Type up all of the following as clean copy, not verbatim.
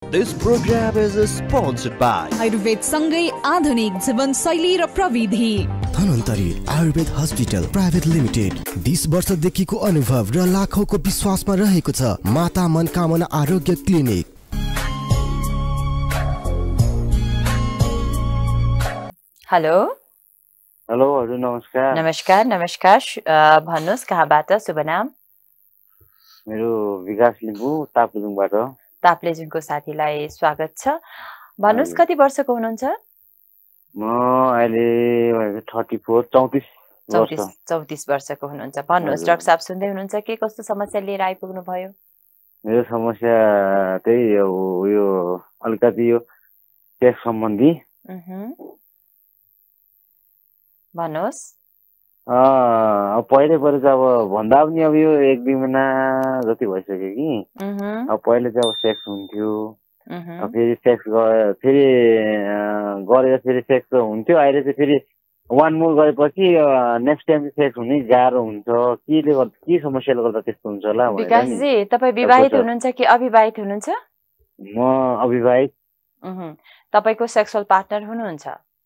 This program is sponsored by Ayurveda सँगै आधुनिक जीवनशैली र प्रविधि Dhanvantari Ayurved hospital private limited 20 वर्षदेखिको अनुभव र लाखौंको विश्वासमा रहेको छ Mata Manakamana Arogya clinic. Hello hello हजुर नमस्कार। नमस्कार नमस्कार भन्नुस् कहाँबाट शुभ नाम? मेरो विकास लिम्बू ताप्लेजुङबाट। ताप्लेजुङको साथीलाई स्वागत छ। भन्नुस् कति वर्षको हुनुहुन्छ? म अहिले 34 34 वर्षको हुनुहुन्छ। भन्नुस् डाक्टर साहब सुन्दै हुनुहुन्छ के कस्तो समस्या लिएर आइपुग्नु भयो? मेरो समस्या त्यही यो अलिकति यो सेक्स सम्बन्धी। भन्नुस्। पहिले चाहिँ अब भन्दा पनि अब यो 1-2 महिना जति भइसक्यो कि अब पहिले चाहिँ अब सेक्स हुन्थ्यो, फेरि सेक्स गरेर फेरि सेक्स हुन्थ्यो। अहिले चाहिँ फेरि 1 मोर गरेपछि नेक्स्ट टाइम चाहिँ सेक्स हुने गाह्रो हुन्छ। केले गर्दा के समस्याले गर्दा त्यस्तो हुन्छ होला? विकासजी तपाईँ विवाहित हुनुहुन्छ कि अविवाहित हुनुहुन्छ? म अविवाहित। तपाईको सेक्सुअल पार्टनर हुनुहुन्छ?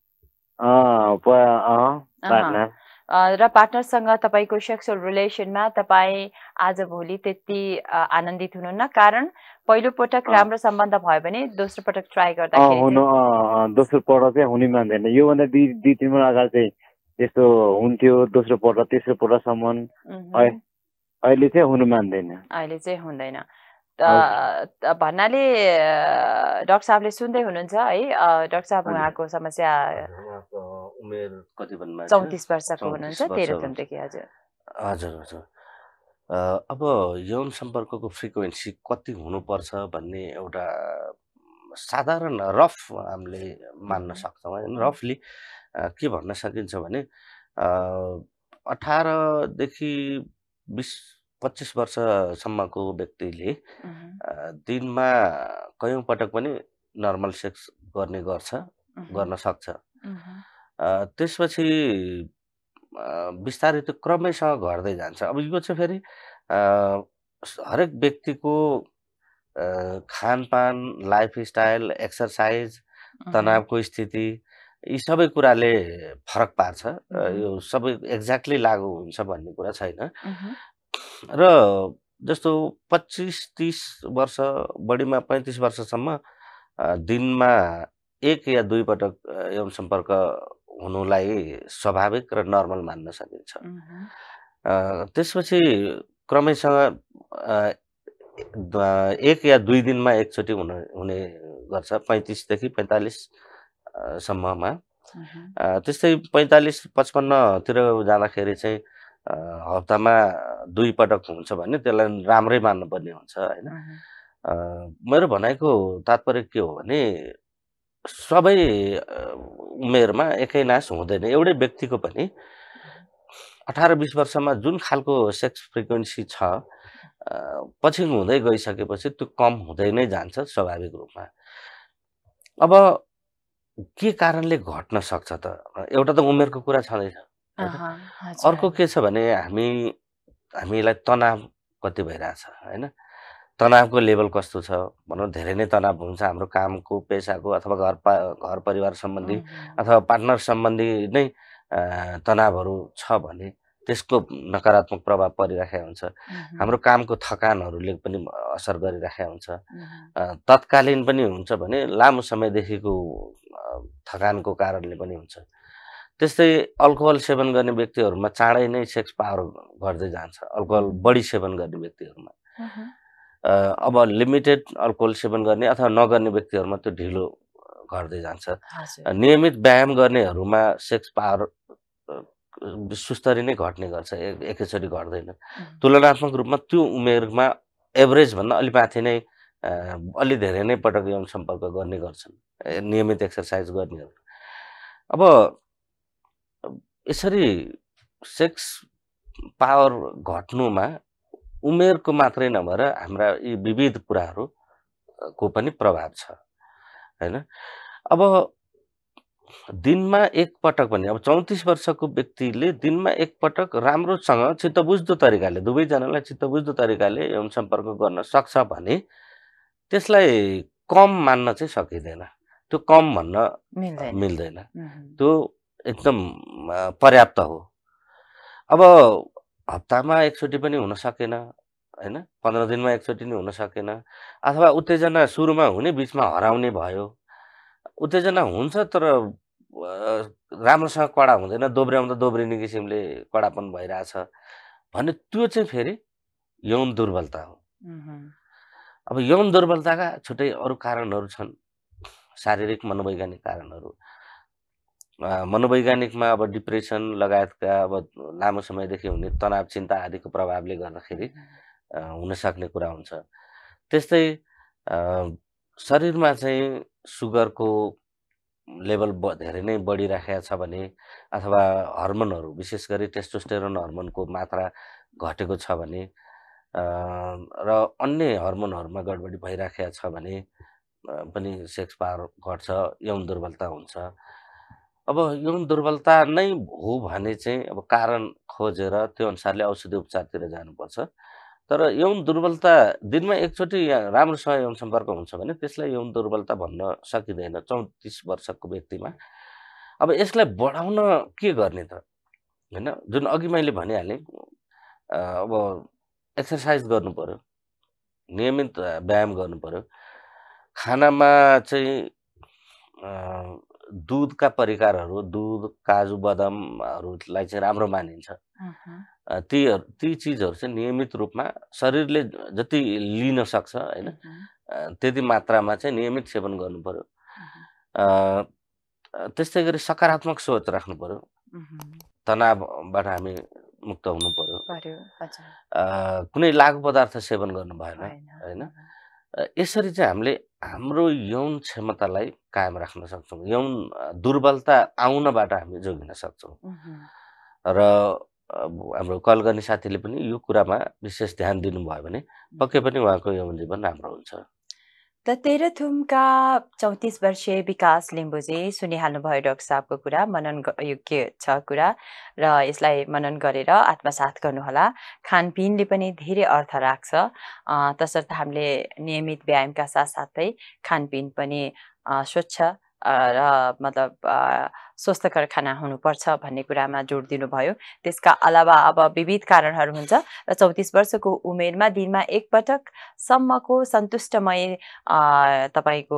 पार्टनर र पार्टनरसँग तपाईको सेक्सुअल रिलेसनमा तपाईँ आज भोलि त्यति आनन्दित हुनुहुन्न? कारण पहिलो पटक राम्रो सम्बन्ध भयो भने दोस्रो पटक ट्राई गर्दाखेरि दोस्रो पटक चाहिँ हुनै मान्दैन। योभन्दा 2-3 महिना अगाडि चाहिँ त्यस्तो हुन्थ्यो, दोस्रो पटक तेस्रो पटकसम्म। अहिले चाहिँ हुनु मान्दैन। अहिले चाहिँ हुँदैन भन्नाले डाक्टर साहबले सुन्दै हुनुहुन्छ है? डाक्टर साहब उहाँको समस्या उमेर कति भन्नु? 34 वर्षको हुनुहुन्छ, तेह्रथुमदेखि। हजुर हजुर हजुर। अब यौन सम्पर्कको फ्रिक्वेन्सी कति हुनुपर्छ भन्ने एउटा साधारण रफ हामीले मान्न सक्छौँ होइन। रफली के भन्न सकिन्छ भने 18 देखि 20-25 वर्षसम्मको व्यक्तिले दिनमा कयौं पटक पनि नर्मल सेक्स गर्न सक्छ। त्यसपछि बिस्तारै त्यो क्रमैसँग घट्दै जान्छ। अब यो चाहिँ फेरि हरेक व्यक्तिको खानपान, लाइफस्टाइल, एक्सर्साइज, तनावको स्थिति यी सबै कुराले फरक पार्छ। यो सबै एक्ज्याक्टली लागू हुन्छ भन्ने कुरा छैन। र जस्तो 25-30 वर्ष बढीमा 35 वर्षसम्म दिनमा 1 या 2 पटक यौन सम्पर्क हुनुलाई स्वाभाविक र नर्मल मान्न सकिन्छ। त्यसपछि क्रमैसँग 1 या 2 दिनमा एकचोटि हुने गर्छ 35 देखि 45 सम्ममा। त्यस्तै 45-55 तिर जाँदाखेरि चाहिँ हप्तामा 2 पटक हुन्छ भने त्यसलाई राम्रै मान्नुपर्ने हुन्छ होइन। मेरो भनाइको तात्पर्य के हो भने सबै उमेरमा एकै नास हुँदैन। एउटै व्यक्तिको पनि 18-20 वर्षमा जुन खालको सेक्स फ्रिक्वेन्सी छ पछि हुँदै गइसकेपछि त्यो कम हुँदै नै जान्छ स्वाभाविक रूपमा। अब के कारणले घट्न सक्छ त? एउटा त उमेरको कुरा छँदैछ। अर्को के छ भने हामीलाई तनाव कति भइरहेछ होइन। तनावको लेभल कस्तो छ भनौँ, धेरै नै तनाव हुन्छ हाम्रो कामको, पेसाको अथवा घर परिवार सम्बन्धी अथवा पार्टनर सम्बन्धी नै तनावहरू छ भने त्यसको नकारात्मक प्रभाव परिराखेको हुन्छ। हाम्रो कामको थकानहरूले पनि असर गरिराखेको हुन्छ। तत्कालीन पनि हुन्छ भने लामो समयदेखिको थकानको कारणले पनि हुन्छ। त्यस्तै अल्कोहल सेवन गर्ने व्यक्तिहरूमा चाँडै नै सेक्स पावर घट्दै जान्छ। अल्कोहल बढी सेवन गर्ने व्यक्तिहरूमा। अब लिमिटेड अल्कोहल सेवन गर्ने अथवा नगर्ने व्यक्तिहरूमा त्यो ढिलो घट्दै जान्छ। नियमित व्यायाम गर्नेहरूमा सेक्स पावर सुस्तरी नै घट्ने गर्छ, एकैचोटि घट्दैन। तुलनात्मक रूपमा त्यो उमेरमा एभरेज भन्दा अलि माथि नै अलि धेरै नै पटक यौन सम्पर्क गर्ने गर्छन् नियमित एक्सर्साइज गर्नेहरू। अब यसरी सेक्स पावर घट्नुमा उमेरको मात्रै नभएर हाम्रा यी विविध कुराहरूको पनि प्रभाव छ हैन। अब दिनमा 1 पटक पनि अब 34 वर्षको व्यक्तिले दिनमा 1 पटक राम्रोसँग चित्तबुझ्दो तरिकाले दुवैजनालाई चित्तबुझ्दो तरिकाले यौन सम्पर्क गर्न सक्छ भने त्यसलाई कम मान्न चाहिँ सकिँदैन, त्यो कम भन्न मिल्दैन, त्यो एकदम पर्याप्त हो। अब हप्तामा एकचोटि पनि हुन सकेन हैन, 15 दिनमा एकचोटि नै हुन सकेन, अथवा उत्तेजना सुरुमा हुने बिचमा हराउने भयो। उत्तेजना हुन्छ तर राम्रोसँग कडा हुँदैन, दोब्र्याउँदा दोब्रिने किसिमले कडापन भइरहेछ भने त्यो चाहिँ फेरि यौन दुर्बलता हो। अब यौन दुर्बलताका छुट्टै अरू कारणहरू छन्, शारीरिक मनोवैज्ञानिक कारणहरू। मनोवैज्ञानिकमा अब डिप्रेसन लगायतका अब लामो समयदेखि हुने तनाव चिन्ता आदिको प्रभावले गर्दाखेरि हुन सक्ने कुरा हुन्छ। त्यस्तै शरीरमा चाहिँ सुगरको लेभल धेरै नै बढिराखेको छ भने, अथवा हर्मोनहरू विशेष गरी टेस्टोस्टेरोन हर्मोनको मात्रा घटेको छ भने र अन्य हर्मोनहरूमा गडबडी भइराखेको छ भने पनि सेक्स पावर घट्छ, यौन दुर्बलता हुन्छ। अब यौन दुर्बलता नै हो भने चाहिँ अब कारण खोजेर त्यो अनुसारले औषधि उपचारतिर जानुपर्छ। तर यौन दुर्बलता दिनमा एकचोटि राम्रोसँग यौन सम्पर्क हुन्छ भने त्यसलाई यौन दुर्बलता भन्न सकिँदैन 34 वर्षको व्यक्तिमा। अब यसलाई बढाउन के गर्ने त हैन, जुन अघि मैले भनिहालेँ, अब एक्सर्साइज गर्नु पर्यो, नियमित व्यायाम गर्नु पर्यो, खानामा चाहिँ दुधका परिकारहरू, दूध, काजु बदामहरूलाई चाहिँ राम्रो मानिन्छ। ती चिजहरू चाहिँ नियमित रूपमा शरीरले जति लिन सक्छ हैन, त्यति मात्रामा चाहिँ नियमित सेवन गर्नु पर्यो। त्यस्तै गरी सकारात्मक सोच राख्नु पर्यो, तनावबाट हामी मुक्त हुनु पर्यो, कुनै लागु पदार्थ सेवन गर्नु भएन हैन। यसरी चाहिँ हामीले हाम्रो यौन क्षमतालाई कायम राख्न सक्छौँ, यौन दुर्बलता आउनबाट हामी जोगिन सक्छौँ। र हाम्रो कल गर्ने साथीले पनि यो कुरामा विशेष ध्यान दिनुभयो भने पक्कै पनि उहाँको यौन जीवन राम्रो हुन्छ। त तेह्रथुमका 34 वर्षीय विकास लिम्बुजी सुनिहाल्नुभयो डाक्टर साहबको कुरा, मनन योग्य छ कुरा, र यसलाई मनन गरेर आत्मसात गर्नुहोला। खानपिनले पनि धेरै अर्थ राख्छ, तसर्थ हामीले नियमित व्यायामका साथसाथै खानपिन पनि स्वच्छ र मतलब स्वस्थकर खाना हुनुपर्छ भन्ने कुरामा जोड दिनुभयो। त्यसका अलावा अब विविध कारणहरू हुन्छ र 34 वर्षको उमेरमा दिनमा एकपटकसम्मको सन्तुष्टमय तपाईको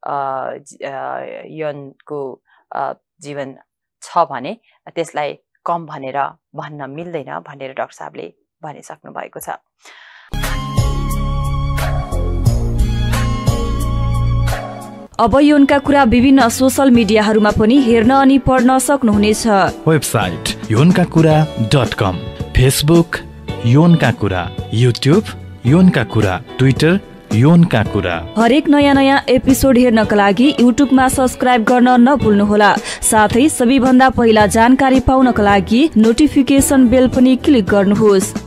यौनको जीवन छ भने त्यसलाई कम भनेर भन्न मिल्दैन भनेर डाक्टर साहबले भनिसक्नु भएको छ। अब यौनका कुरा विभिन्न सोशल मिडियाहरूमा पनि हेर्न अनि पढ्न सक्नुहुनेछ। Website younkakura.com, Facebook younkakura, YouTube younkakura, Twitter younkakura। हरेक नयाँ एपिसोड हेर्नका लागि युट्युबमा सब्स्क्राइब गर्न नभुल्नुहोला। साथै सबैभन्दा पहिला जानकारी पाउनका लागि नोटिफिकेसन बेल पनि क्लिक गर्नुहोस्।